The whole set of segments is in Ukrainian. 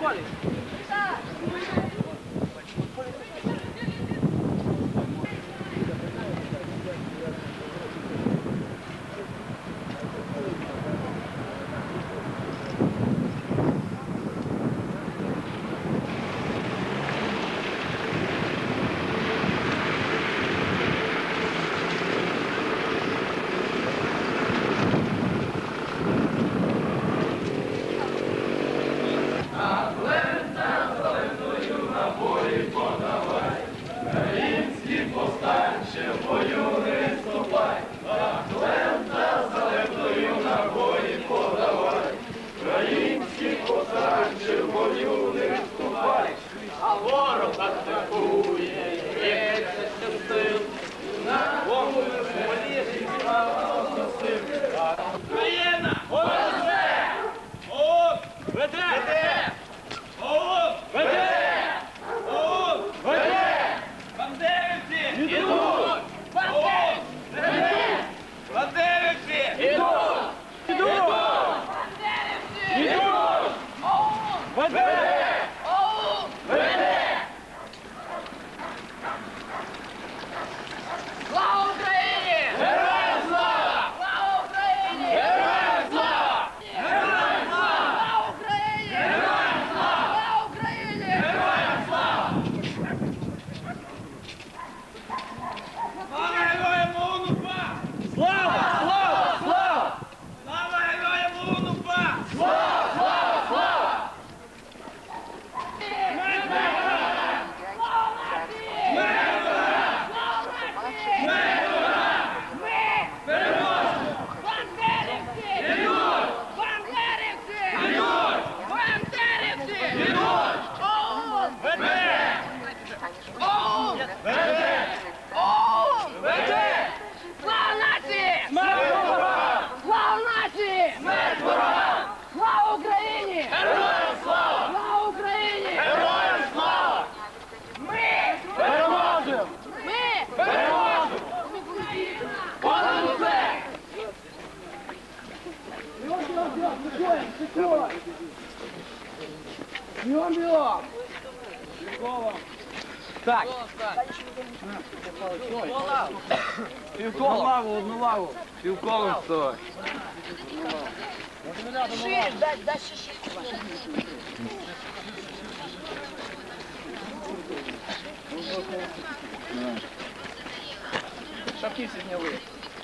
Так. Півкола. Одну лаву. Півколом стой. Шире, дай шире. Шапки всі зняли.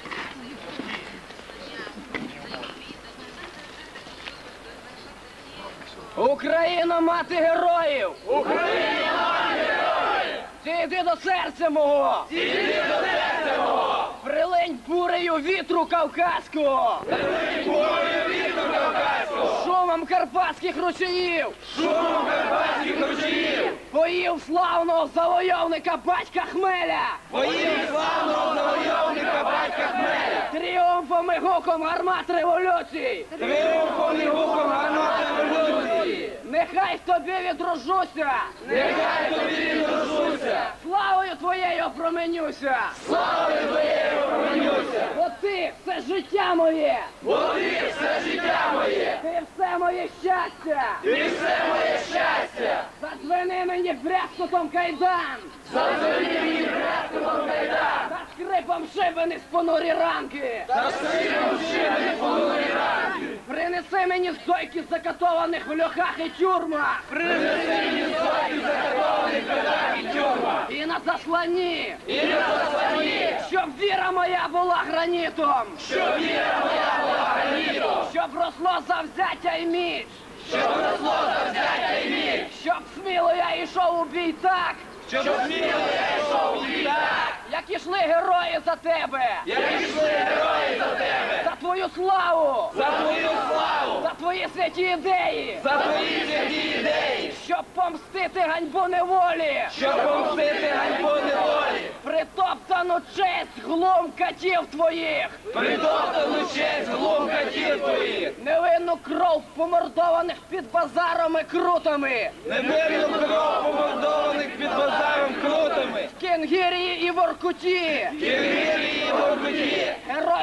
Україна, мати героїв! Україна, мати героїв! Зійди до серця мого! Зійди до серця мого! Прилинь бурею вітру кавказького! Прилинь бурею вітру кавказького! Шумом карпатських ручаїв! Шумом карпатських ручаїв! Боїв славного завойовника батька Хмеля! Боїв славного завойовника батька Хмеля! Тріумфом і гуком гармат революції! Тріумфом і гуком гармат революції! Нехай тобі відрожуся! Нехай тобі відрожуся! Славою твоєю променюся! Славою твоєю променюся! Бо ти все життя моє! Бо ти все життя моє! Ти все моє щастя! Ти все моє щастя! Задзвени мені брязкотом кайдан! Задзвени мені брязкотом кайдан! Та скрипом шибени з понурі ранки! Та скрипом шибени з понурі ранки! Принеси мені стойки закатованих в льохах і тюрмах! Принеси мені стойки закатованих в льохах і тюрмах! І на засланні! І на засланні! Щоб віра моя була гранітом! Щоб віра моя була гранітом! Щоб росло завзяття і міць! Щоб росло завзяття і міць! Щоб сміло я йшов у бій так! Щоб сміло я йшов у бій так! Як ішли герої за тебе! Як ішли герої за тебе! За твою славу! За твою славу! За твої святі ідеї! За твої святі ідеї! Щоб помстити ганьбу неволі! Щоб помстити ганьбу неволі! Притоптану честь глум катів твоїх! Притоптану честь глум катів твоїх! Невинну кров помордованих під базаром і крутами! Невинну кров помордованих під базаром крутами! В Кінгірії і Воркуті! В Кінгірії і Воркуті! Герой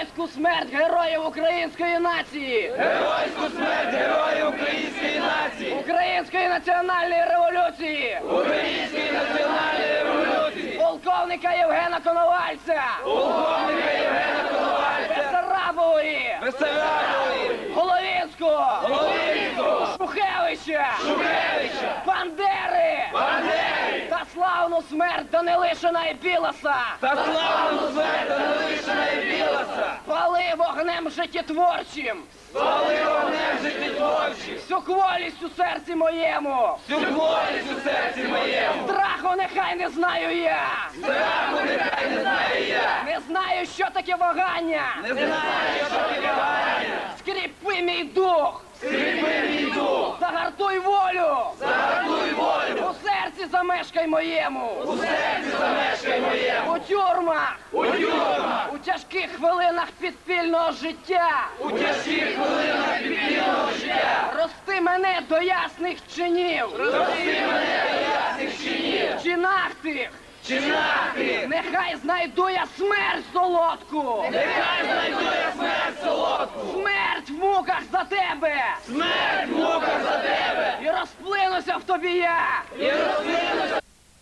Геройську смерть героїв української нації! Геройську смерть героїв української нації! Української національної революції! Української національної революції! Полковника Євгена Коновальця! Полковника Євгена Коновальця! Бессарабової! Бессарабової! Головінського! Головінського! Шухевича! Шухевича! Бандери! Бандери! Та славну смерть Данилишина і Білоса! Та славну смерть Данилишина і Білоса! Пали вогнем життєтворчим! Спали вогнем життєтворчим! Всю кволість у серці моєму! Всю кволість у серці моєму! Страху нехай не знаю я! Страху нехай не знаю я! Не знаю, що таке вагання! Не знаю, що таке вагання! Скріпи мій дух! Скріпи мій дух! Загартуй волю! Загартуй волю! У серці замешкай моєму! У серці замешкай моєму! У тюрмах! У тюрмах! У тяжких хвилинах підпільного життя! У тяжких хвилинах підпільного життя! Рости мене до ясних чинів! Рости мене до ясних чинів! В чинах тих! Чинах тих! Нехай знайду я смерть солодку! Нехай знайду я смерть солодку! Смерть в муках за тебе! Смерть в муках за тебе! І розплинуся в тобі я! І розплинуся!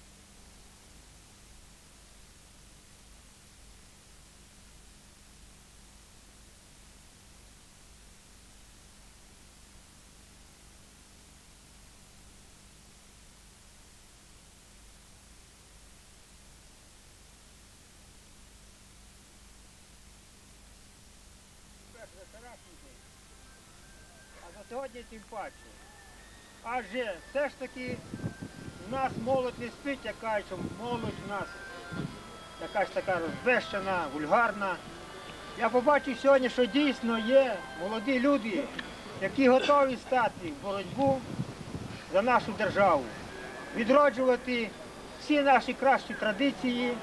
А за сьогодні тим паче. Адже все ж таки в нас молодь не спить, як кажуть, що молодь в нас якась така розбещена, вульгарна. Я побачив сьогодні, що дійсно є молоді люди, які готові стати в боротьбу за нашу державу, відроджувати всі наші кращі традиції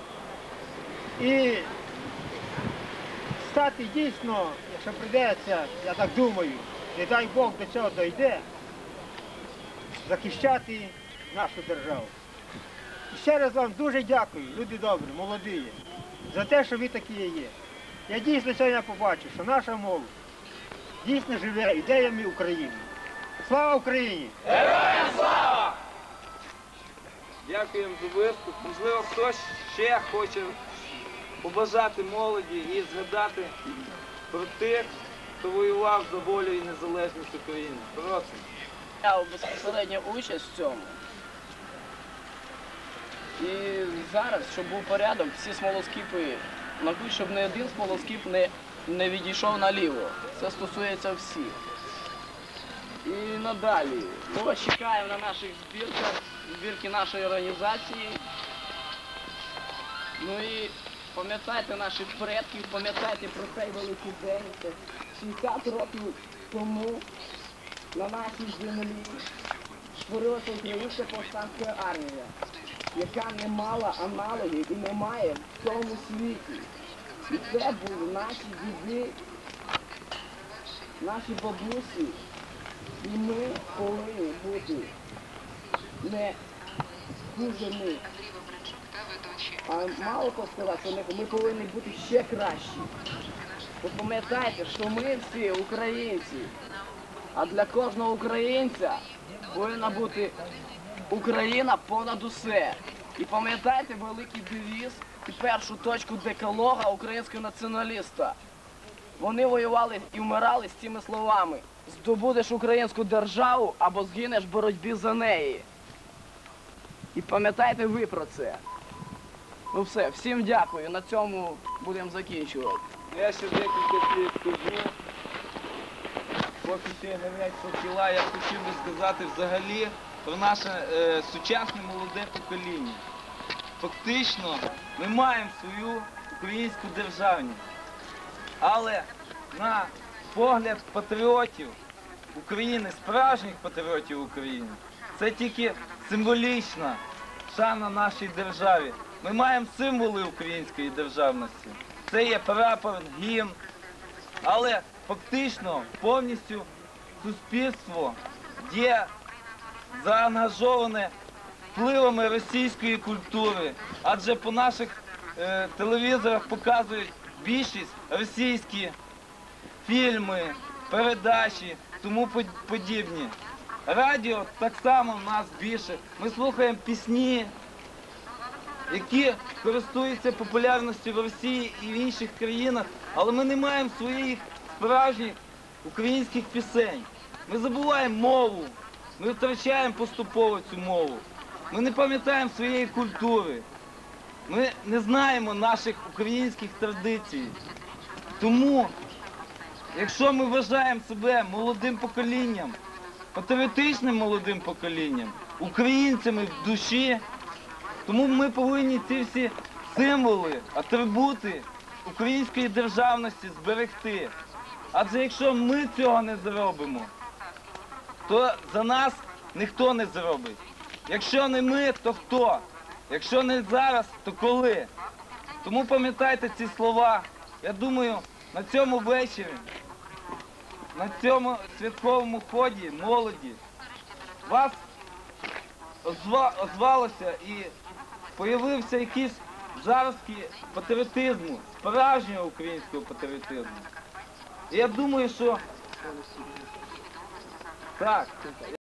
і стати дійсно, якщо прийдеться, я так думаю, не дай Бог до цього дойде, захищати нашу державу. І ще раз вам дуже дякую, люди добрі, молоді, за те, що ви такі є. Я дійсно сьогодні побачив, що наша молодь дійсно живе ідеями України. Слава Україні! Героям слава! Дякуємо за виступ. Можливо, хтось ще хоче побажати молоді і згадати про тих, хто воював за волю і незалежність України. Просимо. Я безпосередню участь в цьому. І зараз, щоб був порядок, всі смолоскипи, нахуй, щоб ні один смолоскип не відійшов наліво. Це стосується всіх. І надалі. Ми вас чекаємо на наших збірках, збірки нашої організації. Ну і пам'ятайте наших предків, пам'ятайте про цей великий день. Це 60 років тому на нашій землі створилася Українська повстанська армія, яка не мала аналогів і не має в цьому світі. І це були наші діди, наші бабусі. І ми повинні бути не дуже ми, а мало хто сказав, що ми повинні бути ще кращі. Ви пам'ятайте, що ми всі українці, а для кожного українця повинна бути Україна понад усе. І пам'ятайте великий девіз і першу точку декалога українського націоналіста. Вони воювали і вмирали з цими словами: здобудеш українську державу або згинеш в боротьбі за неї. І пам'ятайте ви про це. Ну все, всім дякую, на цьому будемо закінчувати. Я ще декілька слів скажу. Поки ще не навіть тіла, я хотів би сказати взагалі про наше сучасне молоде покоління. Фактично, ми маємо свою українську державність. Але на погляд патріотів України, справжніх патріотів України, це тільки символічна шана нашій державі. Ми маємо символи української державності. Це є прапор, гімн. Але фактично повністю суспільство є заангажоване впливами російської культури. Адже по наших телевізорах показують більшість російські фільми, передачі, тому подібні. Радіо так само в нас більше. Ми слухаємо пісні, які користуються популярністю в Росії і в інших країнах, але ми не маємо своїх справжніх українських пісень. Ми забуваємо мову, ми втрачаємо поступово цю мову. Ми не пам'ятаємо своєї культури. Ми не знаємо наших українських традицій. Тому, якщо ми вважаємо себе молодим поколінням, патріотичним молодим поколінням, українцями в душі, тому ми повинні ці всі символи, атрибути української державності зберегти. Адже якщо ми цього не зробимо, то за нас ніхто не зробить. Якщо не ми, то хто? Якщо не зараз, то коли? Тому пам'ятайте ці слова. Я думаю, на цьому вечорі, на цьому святковому ході молоді вас озвалося і появився якийсь жарський патріотизму, справжнього українського патріотизму. І я думаю, що так.